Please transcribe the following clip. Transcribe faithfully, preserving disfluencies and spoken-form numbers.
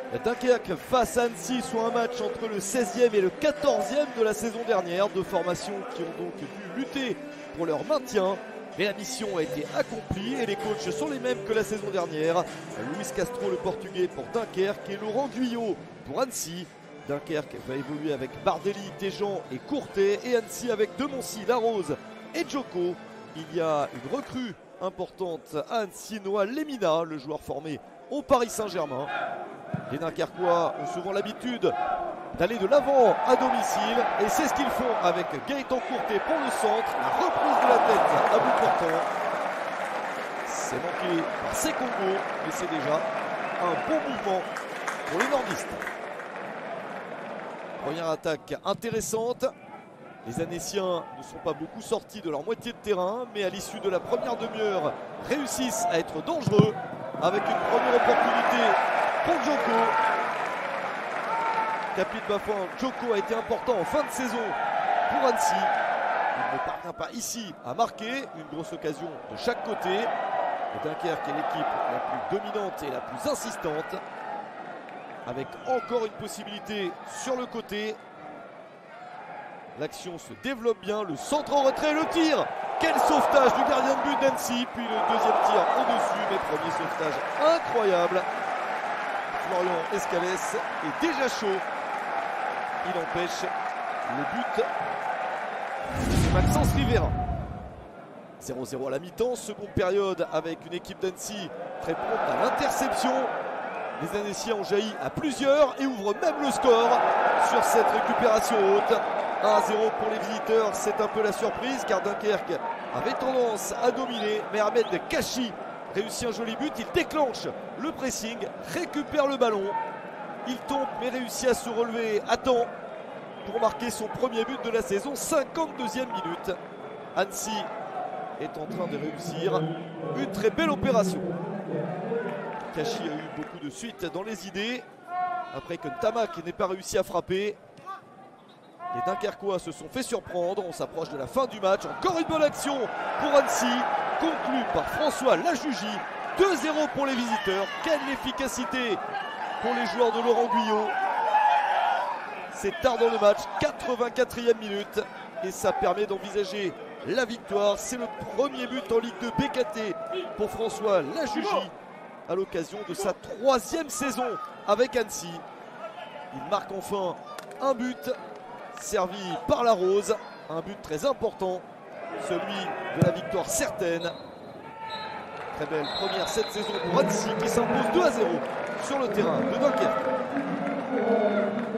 Dunkerque face à Annecy, soit un match entre le seizième et le quatorzième de la saison dernière. Deux formations qui ont donc dû lutter pour leur maintien. Mais la mission a été accomplie et les coachs sont les mêmes que la saison dernière. Luis Castro, le portugais, pour Dunkerque, et Laurent Guyot pour Annecy. Dunkerque va évoluer avec Bardelli, Téjean et Courtet, et Annecy avec Demoncy, Larose et Djoko. Il y a une recrue importante à Annecy, Noah Lemina, le joueur formé au Paris Saint-Germain. Les Dunkerquois ont souvent l'habitude d'aller de l'avant à domicile, et c'est ce qu'ils font avec Gaëtan Courtet pour le centre. La reprise de la tête à bout portant. C'est manqué par Sekongo, mais c'est déjà un bon mouvement pour les nordistes. Première attaque intéressante. Les Annéciens ne sont pas beaucoup sortis de leur moitié de terrain, mais à l'issue de la première demi-heure réussissent à être dangereux avec une première opportunité pour Djoko. Capit Bafouin, Djoko a été important en fin de saison pour Annecy. Il ne parvient pas ici à marquer. Une grosse occasion de chaque côté. Le Dunkerque est l'équipe la plus dominante et la plus insistante, avec encore une possibilité sur le côté. L'action se développe bien, le centre en retrait, le tir. Quel sauvetage du gardien de but d'Annecy, puis le deuxième tir au-dessus, mais premier sauvetage incroyable. Florian Escalès est déjà chaud. Il empêche le but de Maxence Rivera. zéro zéro à la mi-temps, seconde période avec une équipe d'Annecy très prompte à l'interception. Les Annéciens ont jailli à plusieurs et ouvrent même le score sur cette récupération haute. un à zéro pour les visiteurs, c'est un peu la surprise car Dunkerque avait tendance à dominer, mais Ahmed Kachi réussit un joli but. Il déclenche le pressing, récupère le ballon, il tombe mais réussit à se relever à temps pour marquer son premier but de la saison. cinquante-deuxième minute. Annecy est en train de réussir une très belle opération. Kachi a eu beaucoup de suite dans les idées après que Ntamak n'ait pas réussi à frapper. Les Dunkerquois se sont fait surprendre. On s'approche de la fin du match. Encore une bonne action pour Annecy, conclue par François Lajugie. deux zéro pour les visiteurs. Quelle efficacité pour les joueurs de Laurent Guyot. C'est tard dans le match, quatre-vingt-quatrième minute, et ça permet d'envisager la victoire. C'est le premier but en Ligue deux B K T pour François Lajugie à l'occasion de sa troisième saison avec Annecy. Il marque enfin un but servi par la Rose, un but très important, celui de la victoire certaine. Très belle première cette saison pour Annecy qui s'impose deux à zéro sur le terrain de Dunkerque.